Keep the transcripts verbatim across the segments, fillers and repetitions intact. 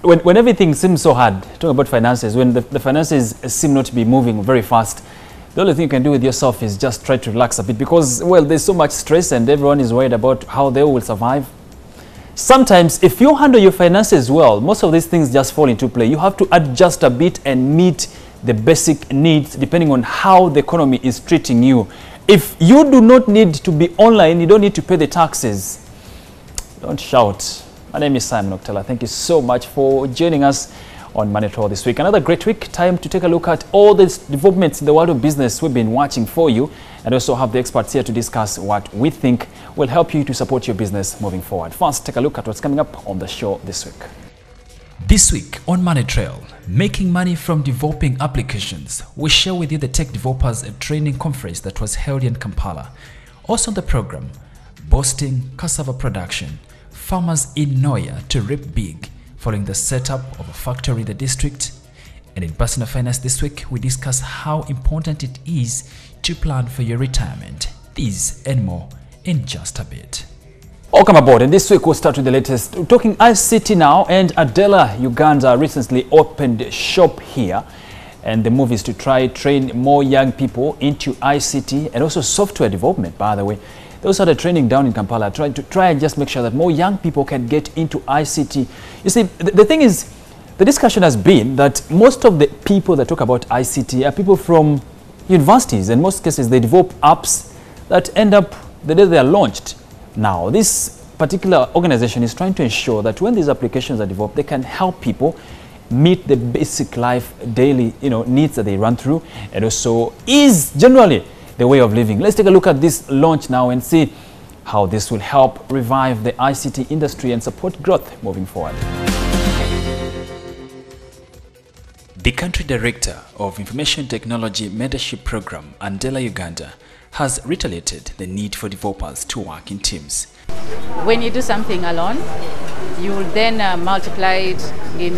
when, when everything seems so hard, talking about finances, when the, the finances seem not to be moving very fast, the only thing you can do with yourself is just try to relax a bit because, well, there's so much stress and everyone is worried about how they will survive. Sometimes, if you handle your finances well, most of these things just fall into play. You have to adjust a bit and meet the basic needs depending on how the economy is treating you. If you do not need to be online, you don't need to pay the taxes. Don't shout. My name is Simon Oktela. Thank you so much for joining us on Money Trail this week. Another great week. Time to take a look at all the developments in the world of business we've been watching for you, and also have the experts here to discuss what we think will help you to support your business moving forward. First, take a look at what's coming up on the show this week. This week on Money Trail, making money from developing applications, we share with you the Tech Developers Training Conference that was held in Kampala. Also on the program, boosting cassava production, farmers in Noya to reap big following the setup of a factory in the district. And in Personal Finance this week, we discuss how important it is to plan for your retirement. These and more in just a bit. Welcome aboard, and this week we'll start with the latest. We're talking I C T now, and Adela Uganda recently opened a shop here, and the move is to try train more young people into I C T and also software development, by the way. They also had a training down in Kampala, trying to try and just make sure that more young people can get into I C T. You see, the, the thing is, the discussion has been that most of the people that talk about I C T are people from universities. In most cases, they develop apps that end up the day they are launched. Now, this particular organization is trying to ensure that when these applications are developed, they can help people meet the basic life daily you know, needs that they run through, and also is generally the way of living. Let's take a look at this launch now and see how this will help revive the I C T industry and support growth moving forward. The country director of Information Technology Mentorship Program, Adela Uganda, has reiterated the need for developers to work in teams. When you do something alone, you will then uh, multiply it in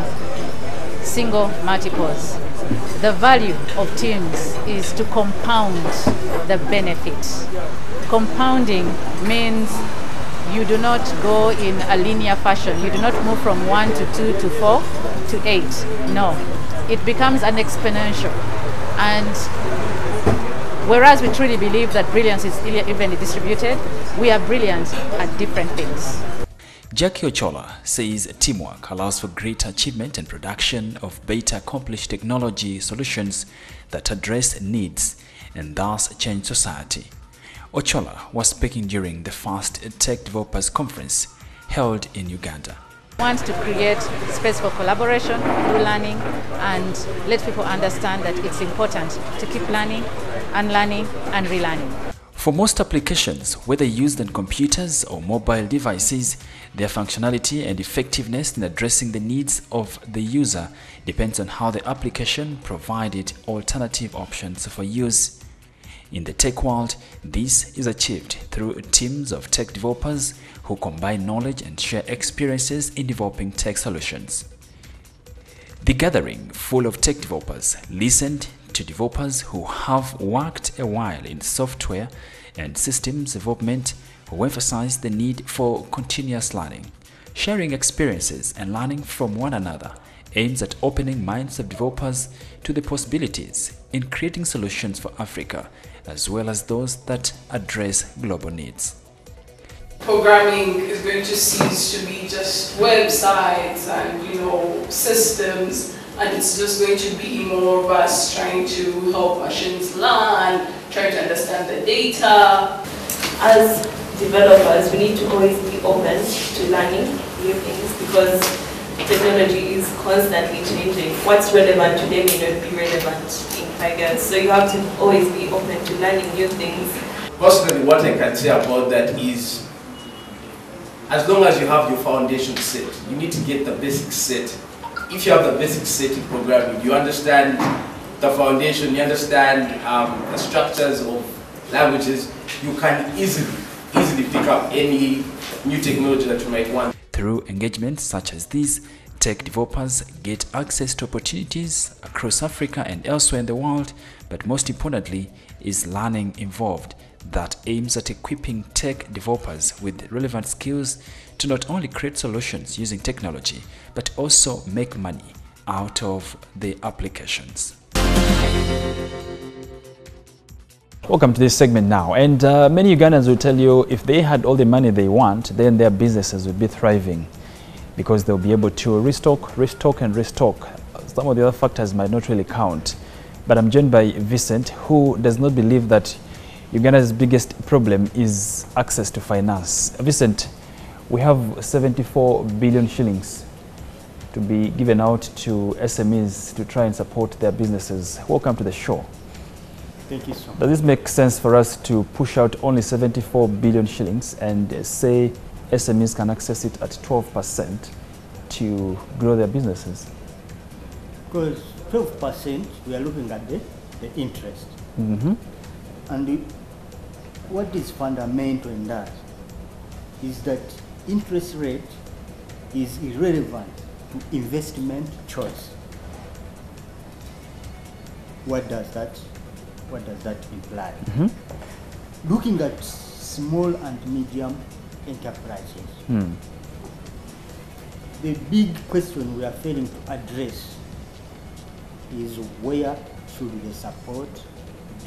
uh, single multiples. The value of teams is to compound the benefits. Compounding means you do not go in a linear fashion. You do not move from one to two to four to eight. No, it becomes an exponential. And whereas we truly believe that brilliance is evenly distributed, we are brilliant at different things. Jackie Ochola says teamwork allows for greater achievement and production of better accomplished technology solutions that address needs and thus change society. Ochola was speaking during the first Tech Developers Conference held in Uganda. We want to create space for collaboration through learning and let people understand that it's important to keep learning, unlearning and relearning. For most applications, whether used on computers or mobile devices, their functionality and effectiveness in addressing the needs of the user depends on how the application provided alternative options for use. In the tech world, this is achieved through teams of tech developers who combine knowledge and share experiences in developing tech solutions. The gathering, full of tech developers, listened to developers who have worked a while in software and systems development, who emphasize the need for continuous learning. Sharing experiences and learning from one another aims at opening minds of developers to the possibilities in creating solutions for Africa, as well as those that address global needs. Programming is going to cease to be just websites and you know systems, and it's just going to be more of us trying to help machines learn, trying to understand the data. As developers, we need to always be open to learning new things because technology is constantly changing. What's relevant today may not be relevant in five years, so you have to always be open to learning new things. Personally, what I can say about that is, as long as you have your foundation set, you need to get the basics set. If you have the basics set in programming, you understand the foundation, you understand um, the structures of languages, you can easily, easily pick up any new technology that you might want. Through engagements such as these, tech developers get access to opportunities across Africa and elsewhere in the world, but most importantly is learning involved that aims at equipping tech developers with relevant skills to not only create solutions using technology, but also make money out of the applications. Welcome to this segment now. And uh, many Ugandans will tell you if they had all the money they want, then their businesses would be thriving because they'll be able to restock, restock and restock. Some of the other factors might not really count. But I'm joined by Vincent, who does not believe that Uganda's biggest problem is access to finance. Vincent, we have seventy-four billion shillings to be given out to S M Es to try and support their businesses. Welcome to the show. Thank you so much. Does this make sense for us to push out only seventy-four billion shillings and uh, say S M Es can access it at twelve percent to grow their businesses? Because twelve percent, we are looking at the, the interest. Mm-hmm. And the, what is fundamental in that is that interest rate is irrelevant to investment choice. What does that, what does that imply? Mm-hmm. Looking at small and medium enterprises, Mm. the big question we are failing to address is where should the support be?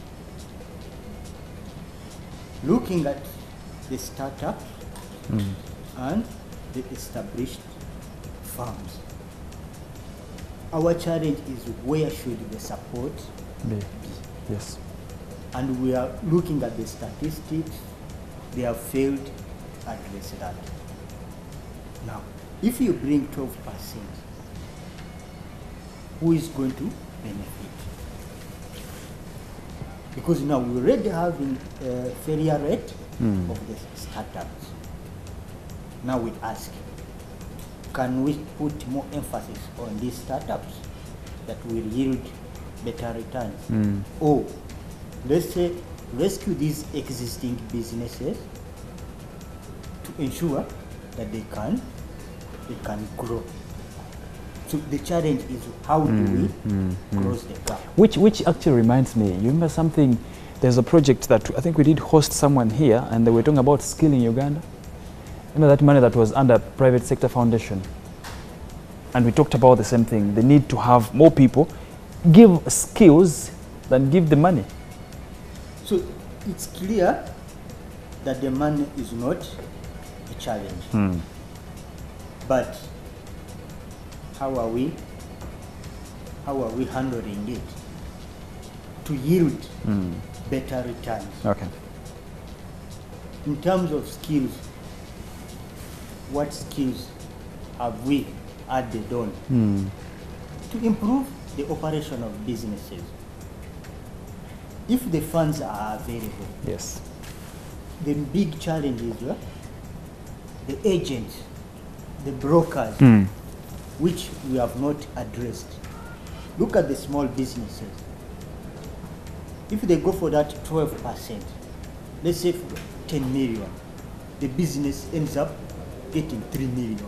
Looking at the startups Mm. and the established firms, our challenge is where should the support B. be? Yes. And we are looking at the statistics, they have failed to address that. Now, if you bring twelve percent, who is going to benefit? Because now we already have a failure rate Mm. of the startups. Now we ask, can we put more emphasis on these startups that will yield better returns? Mm. Or let's say rescue these existing businesses to ensure that they can they can grow. So the challenge is how do we mm, close the gap? Which, which actually reminds me, you remember something, there's a project that I think we did host someone here and they were talking about skilling Uganda. Remember that money that was under private sector foundation? And we talked about the same thing, the need to have more people give skills than give the money. So it's clear that the money is not a challenge. Mm. But how are we how are we handling it to yield Mm. better returns? Okay. In terms of skills, what skills have we added on Mm. to improve the operation of businesses? If the funds are available, Yes. the big challenge is uh, the agents, the brokers, Mm. which we have not addressed. Look at the small businesses. If they go for that twelve percent, let's say for ten million, the business ends up getting three million.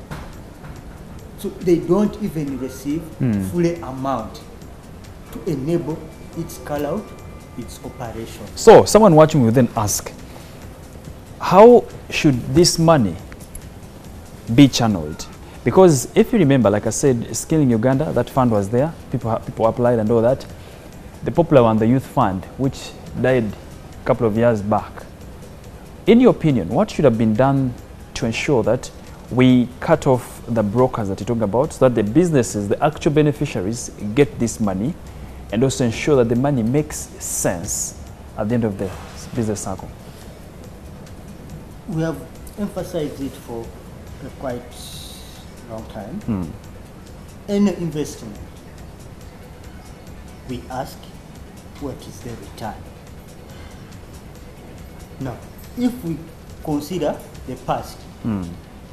So they don't even receive Mm. full amount to enable it scale out its operation. So someone watching will then ask, how should this money be channeled? Because if you remember, like I said, Skilling Uganda, that fund was there, people, ha- people applied and all that. The popular one, the youth fund, which died a couple of years back. In your opinion, what should have been done to ensure that we cut off the brokers that you're talking about, so that the businesses, the actual beneficiaries, get this money, and also ensure that the money makes sense at the end of the business cycle? We have emphasized it for a quite long time. Mm. Any investment, we ask, what is the return? Now, if we consider the past, Mm.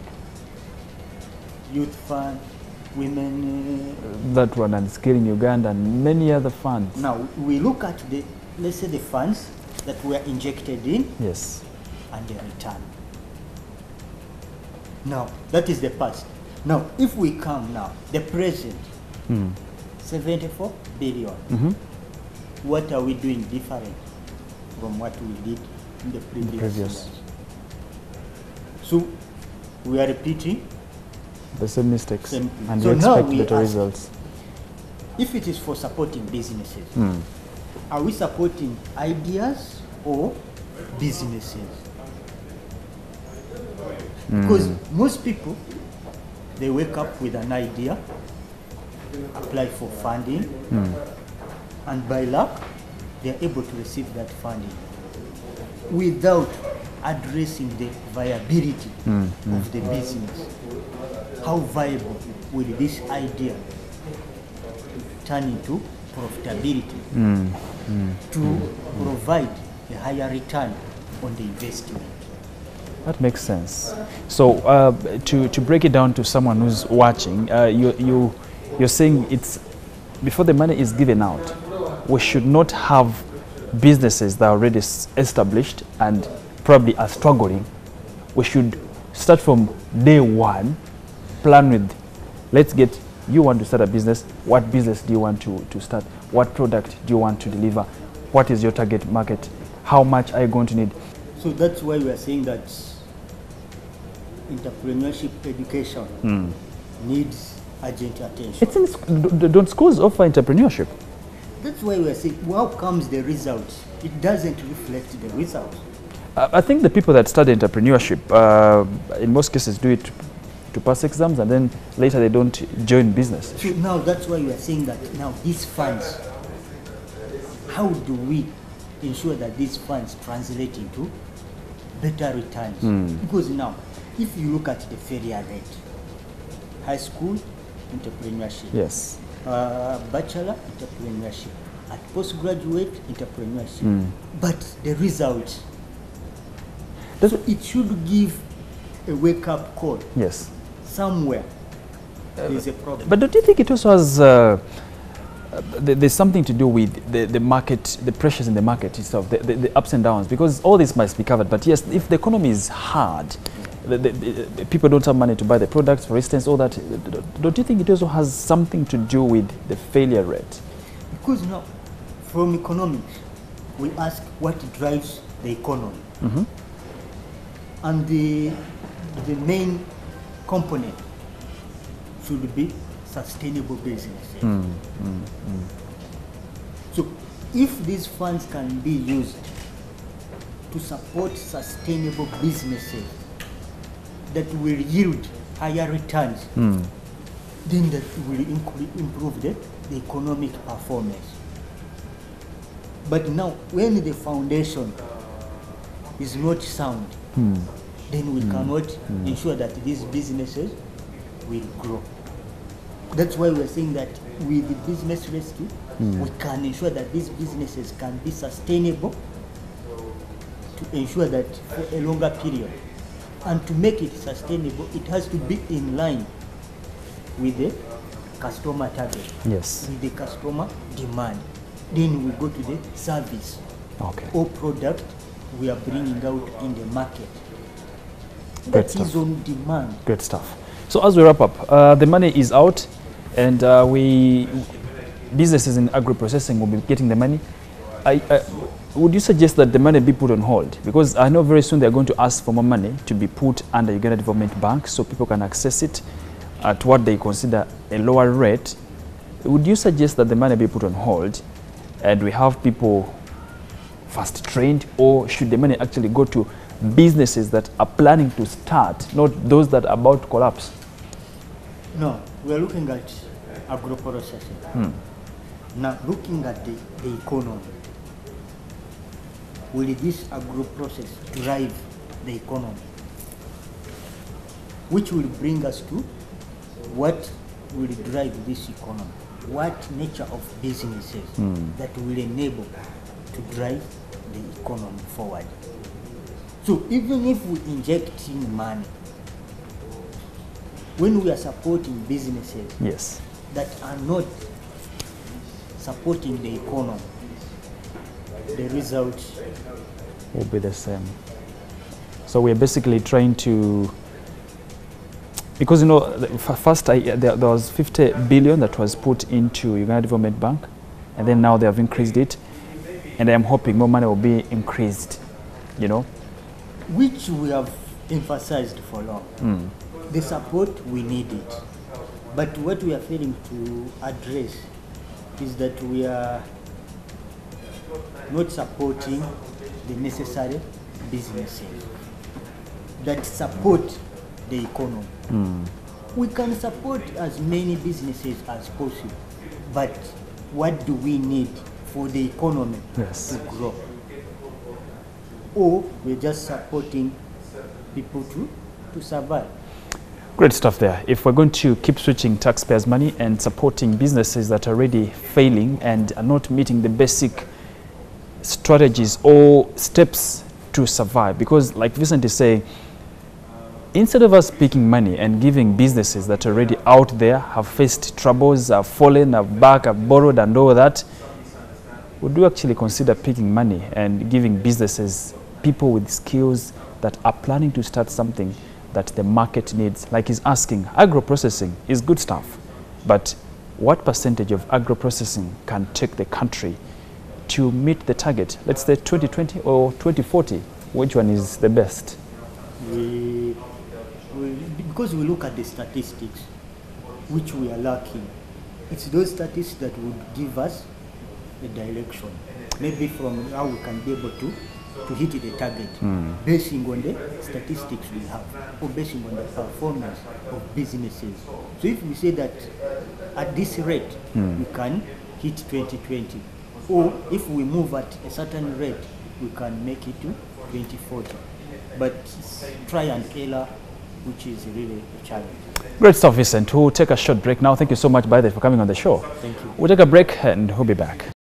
youth fund, women, That one and Skilling Uganda and many other funds. uh, now we look at the, let's say the funds that were injected in Yes. and the return. Now, that is the past. Now, if we come now, the present, Mm. seventy-four billion, Mhm. what are we doing different from what we did in the previous, previous. years. So we are repeating The same mistakes. Same- And So you now expect we better ask- results. if it is for supporting businesses, Hmm. are we supporting ideas or businesses? Because most people, they wake up with an idea, apply for funding, and by luck, they are able to receive that funding without addressing the viability of the business. How viable will this idea turn into profitability to provide a higher return on the investment? That makes sense. So uh, to, to break it down to someone who's watching, uh, you, you, you're saying it's before the money is given out, we should not have businesses that are already s- established and probably are struggling. We should start from day one, plan with, let's get, you want to start a business, what business do you want to, to start? What product do you want to deliver? What is your target market? How much are you going to need? So that's why we are saying that entrepreneurship education needs urgent attention. It's in, sc- d- d- don't schools offer entrepreneurship? That's why we are saying, how comes the result? It doesn't reflect the result. Uh, I think the people that study entrepreneurship, uh, in most cases, do it to pass exams and then later they don't join business. So now that's why we are saying that now these funds, how do we ensure that these funds translate into better returns? Because now, if you look at the failure rate, high school, entrepreneurship. Yes. Uh, bachelor, entrepreneurship. At postgraduate, entrepreneurship. But the result, Does- so it should give a wake-up call Yes. somewhere. There's a problem. But don't you think it also has, uh, uh, th- there's something to do with the, the market, the pressures in the market itself, the, the, the ups and downs, because all this must be covered. But yes, if the economy is hard, the, the, the people don't have money to buy the products, for instance, all that, don't you think it also has something to do with the failure rate? Because now, from economics, we ask what drives the economy. And the, the main component should be sustainable businesses. So if these funds can be used to support sustainable businesses that will yield higher returns, then that will incre- improve the, the economic performance. But now, when the foundation is not sound, then we cannot ensure that these businesses will grow. That's why we're saying that with the business rescue, we can ensure that these businesses can be sustainable to ensure that for a longer period. And to make it sustainable, it has to be in line with the customer target, Yes. with the customer demand. Then we go to the service Okay. or product we are bringing out in the market. Great That is stuff. on demand. Great stuff. So as we wrap up, uh, the money is out, and uh, we businesses in agro-processing will be getting the money. I, I, would you suggest that the money be put on hold? Because I know very soon they're going to ask for more money to be put under Uganda Development Bank so people can access it at what they consider a lower rate. Would you suggest that the money be put on hold and we have people fast trained, or should the money actually go to businesses that are planning to start, not those that are about to collapse? No, we are looking at agro-processing. Now, looking at the, the economy, will this agro-process drive the economy? Which will bring us to what will drive this economy? What nature of businesses that will enable to drive the economy forward? So even if we inject in money, when we are supporting businesses Yes. that are not supporting the economy, the result, Will be the same. So we're basically trying to, because you know, the f- first I, there, there was fifty billion that was put into Uganda Development Bank, and then now they have increased it. and I am hoping more money will be increased, you know. Which we have emphasized for long. Mm. The support, we need it. But what we are failing to address is that we are not supporting the necessary businesses that support the economy. Mm. We can support as many businesses as possible, but what do we need for the economy Yes. to grow? Or we're just supporting people to, to survive. Great stuff there. If we're going to keep switching taxpayers' money and supporting businesses that are already failing and are not meeting the basic strategies or steps to survive, because like Vincent is saying, instead of us picking money and giving businesses that are already out there, have faced troubles, have fallen, have back, have borrowed and all that, would you actually consider picking money and giving businesses, people with skills that are planning to start something that the market needs? Like he's asking, agro-processing is good stuff, but what percentage of agro-processing can take the country to meet the target? Let's say twenty twenty or twenty forty, which one is the best? We, we, because we look at the statistics, which we are lacking, it's those statistics that would give us a direction, maybe from how we can be able to, to hit the target, mm. basing on the statistics we have, or basing on the performance of businesses. So if we say that at this rate, mm. we can hit twenty twenty, or if we move at a certain rate, we can make it to twenty forty. But it's try and error, which is really a challenge. Great stuff, Vincent. We'll take a short break now. Thank you so much, by the way, for coming on the show. Thank you. We'll take a break and we'll be back.